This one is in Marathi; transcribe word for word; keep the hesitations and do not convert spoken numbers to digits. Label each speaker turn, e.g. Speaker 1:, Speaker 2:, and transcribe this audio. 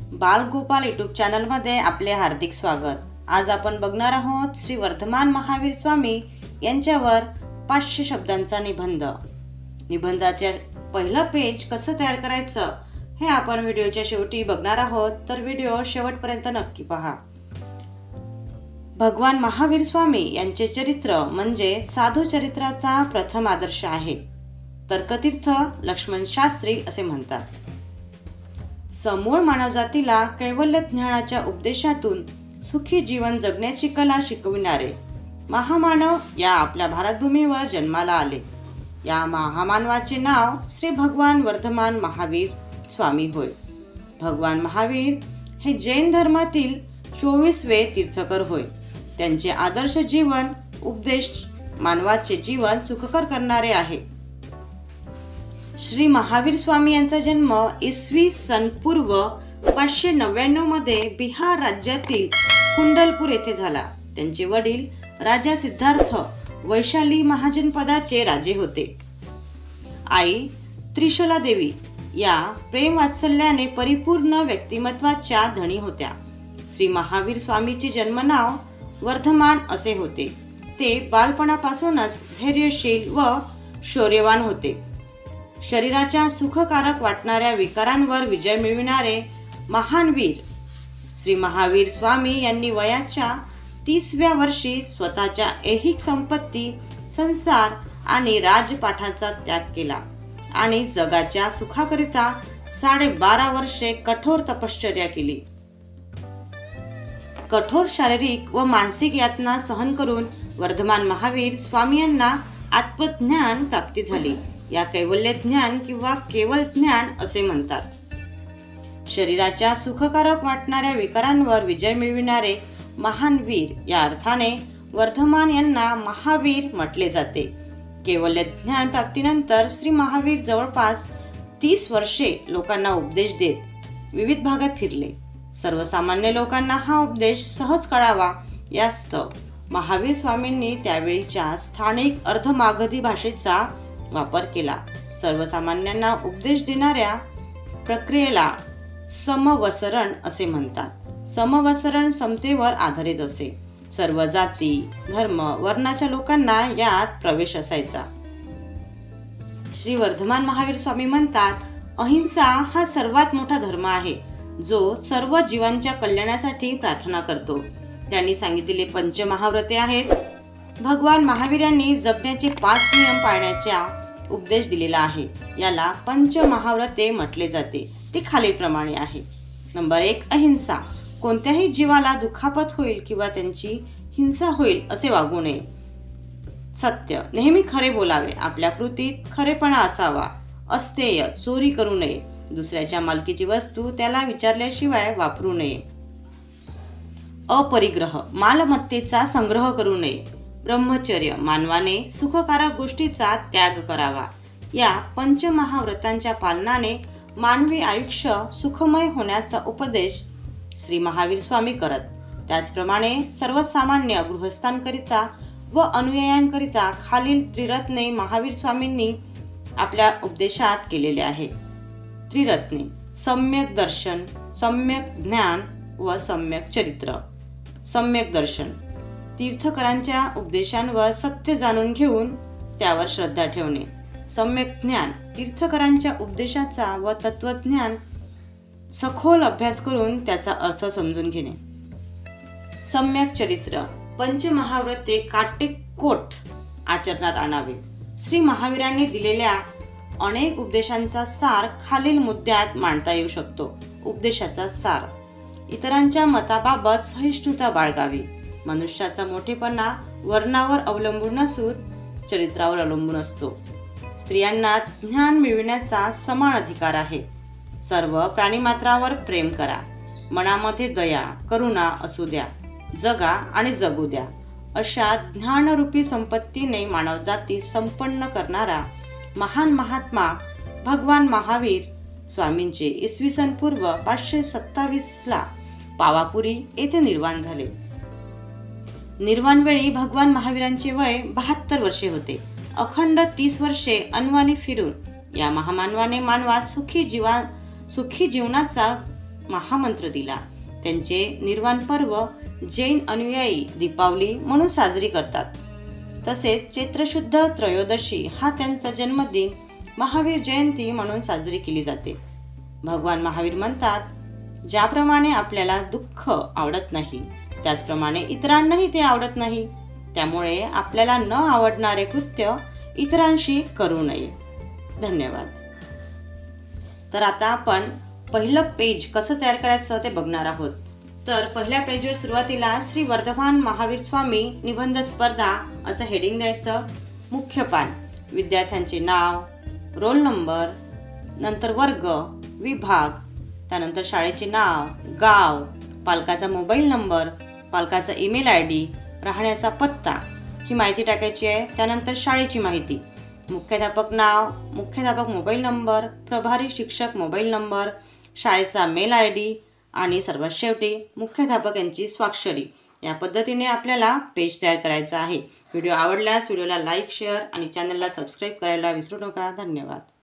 Speaker 1: बालगोपाल यूट्यूब चॅनलमध्ये आपले हार्दिक स्वागत। आज आपण बघणार आहोत श्री वर्धमान महावीर स्वामी यांच्यावर पाचशे शब्दांचा निबंध। निबंधाचे पहिलं पेज कसं तयार करायचं हे आपण व्हिडिओच्या शेवटी बघणार आहोत, तर व्हिडिओ शेवटपर्यंत नक्की पहा। भगवान महावीर स्वामी यांचे चरित्र म्हणजे साधू चरित्राचा प्रथम आदर्श आहे। तर्कतीर्थ लक्ष्मण शास्त्री असे म्हणतात, समूळ मानवजातीला कैवल्य ज्ञानाच्या उपदेशातून सुखी जीवन जगण्याची कला शिकविणारे महामानव या आपल्या भारतभूमीवर जन्माला आले। या महामानवाचे नाव श्री भगवान वर्धमान महावीर स्वामी होय। भगवान महावीर हे जैन धर्मातील चोवीसवे तीर्थकर होय। त्यांचे आदर्श जीवन उपदेश मानवाचे जीवन सुखकर करणारे आहे। श्री महावीर स्वामी यांचा जन्म इसवी सन पूर्व पाचशे नव्याण्णव मध्ये बिहार राज्यातील कुंडलपूर येथे झाला। त्यांचे वडील राजा सिद्धार्थ वैशाली महाजनपदाचे राजे होते। आई त्रिशला देवी या प्रेम वात्सल्याने परिपूर्ण व्यक्तिमत्वाच्या धनी होत्या। श्री महावीर स्वामीचे जन्मनाव वर्धमान असे होते। ते बालपणापासूनच धैर्यशील व शौर्यवान होते। शरीराच्या सुखकारक वाटणाऱ्या विकारांवर विजय मिळविणारे महान वीर श्री महावीर स्वामी यांनी वयाच्या तीसव्या वर्षी स्वतःच्या ऐहिक संपत्ती, संसार आणि राजपाठाचा त्याग केला आणि जगाच्या सुखाकरिता साडेबारा वर्षे कठोर तपश्चर्या केली। कठोर शारीरिक व मानसिक यातना सहन करून वर्धमान महावीर स्वामी यांना आत्मज्ञान प्राप्ती झाली। या कैवल्य ज्ञान किंवा केवल ज्ञान असे म्हणतात। शरीराच्या सुखकारक वाटणाऱ्या विकारांवर विजय मिळविणारे महान वीर या अर्थाने वर्धमान यांना महावीर म्हटले जाते। केवल्य ज्ञान प्राप्तीनंतर श्री महावीर जवळपास तीस वर्षे लोकांना उपदेश देत विविध भागात फिरले। सर्वसामान्य लोकांना हा उपदेश सहज कळावा यास्तव महावीर स्वामींनी त्यावेळीच्या स्थानिक अर्धमागधी भाषेचा वापर केला। सर्वसामान्यांना उपदेश देणाऱ्या प्रक्रियेला समवसरण असे म्हणतात। समवसरण समतेवर आधारित असे। सर्व जाती, धर्म, वर्णाच्या लोकांना यात प्रवेश असायचा। श्री वर्धमान महावीर स्वामी म्हणतात, अहिंसा हा सर्वात मोठा धर्म आहे जो सर्व जीवांच्या कल्याणासाठी प्रार्थना करतो। त्यांनी सांगितलेले पंचमहाव्रते आहेत। भगवान महावीर यांनी जगण्याचे पाच नियम पाळण्याचा उपदेश दिलेला आहे। याला पंचमहाव्रते म्हटले जाते। ते खालीलप्रमाणे आहे। नंबर एक, अहिंसा। कोणत्याही जीवाला दुखापत होईल किंवा त्यांची हिंसा होईल असे वागू नये। सत्य, नेहमी खरे बोलावे। आपल्या कृतीत खरेपणा असावा। अस्तेय, चोरी करू नये। दुसऱ्याच्या मालकीची वस्तू त्याला विचारल्याशिवाय वापरू नये। अपरिग्रह, मालमत्तेचा संग्रह करू नये। ब्रह्मचर्य, मानवाने सुखकारक गोष्टीचा त्याग करावा। या पंचमहाव्रतांच्या पालनाने मानवी आयुष्य सुखमय होण्याचा उपदेश श्री महावीर स्वामी करत। त्याचप्रमाणे सर्वसामान्य गृहस्थांकरिता व अनुयायांकरिता खालील त्रिरत्ने महावीर स्वामींनी आपल्या उपदेशात केलेले आहे। त्रिरत्ने: सम्यक दर्शन, सम्यक ज्ञान व सम्यक चरित्र। सम्यक दर्शन: तीर्थकरांच्या उपदेशांवर सत्य जाणून घेऊन त्यावर श्रद्धा ठेवणे। सम्यक ज्ञान: तीर्थकरांच्या उपदेशाचा व तत्वज्ञान सखोल अभ्यास करून त्याचा अर्थ समजून घेणे। सम्यक चरित्र: पंचमहाव्रते काटेकोट आचरणात आणावे। श्री महावीरांनी दिलेल्या अनेक उपदेशांचा सार खालील मुद्द्यात मांडता येऊ शकतो। उपदेशाचा सार: इतरांच्या मताबाबत सहिष्णुता बाळगावी। मनुष्याचा मोठेपणा वर्णावर अवलंबून नसून चरित्रावर अवलंबून असतो। स्त्रियांना ज्ञान मिळविण्याचा समान अधिकार आहे। सर्व प्राणीमात्रावर प्रेम करा। मनामध्ये दया, करुणा असू द्या। जगा आणि जगू द्या। अशा ज्ञानरूपी संपत्तीने मानवजाती संपन्न करणारा महान महात्मा भगवान महावीर स्वामींचे इसवी सन पूर्व पाचशे सत्तावीस ला पावापुरी येथे निर्वाण झाले। निर्वाणवेळी भगवान महावीरांचे वय बहात्तर वर्षे होते। अखंड तीस वर्षे अनवाणी फिरून या महामानवाने मानवास सुखी जीवा सुखी जीवनाचा महामंत्र दिला. त्यांचे निर्वाण पर्व जैन अनुयायी दीपावली म्हणून साजरी करतात. तसेच चैत्र शुद्ध त्रयोदशी हा त्यांचा जन्मदिन महावीर जयंती म्हणून साजरी केली जाते. भगवान महावीर म्हणतात, ज्याप्रमाणे आपल्याला दुःख आवडत नाही त्याचप्रमाणे इतरांनाही ते आवडत नाही. त्यामुळे आपल्याला न आवडणारे कृत्य इतरांशी करू नये. धन्यवाद. तर आता आपण पहिलं पेज कसं तयार करायचं ते बघणार आहोत. तर पहिल्या पेजवर सुरुवातीला श्री वर्धमान महावीर स्वामी निबंध स्पर्धा असं हेडिंग द्यायचं. मुख्य पान, विद्यार्थ्यांचे नाव, रोल नंबर, नंतर वर्ग, विभाग, त्यानंतर शाळेचे नाव, गाव, पालकाचा मोबाईल नंबर, पालकाचा ईमेल आय डी, राहण्याचा पत्ता ही माहिती टाकायची आहे. त्यानंतर शाळेची माहिती, मुख्याध्यापक नाव, मुख्याध्यापक मोबाईल नंबर, प्रभारी शिक्षक मोबाईल नंबर, शाळेचा मेल आय डी आणि सर्वात शेवटी मुख्याध्यापक यांची स्वाक्षरी. या पद्धतीने आपल्याला पेज तयार करायचं आहे. व्हिडिओ आवडल्यास व्हिडिओला लाईक, शेअर आणि चॅनलला सबस्क्राईब करायला विसरू नका. धन्यवाद.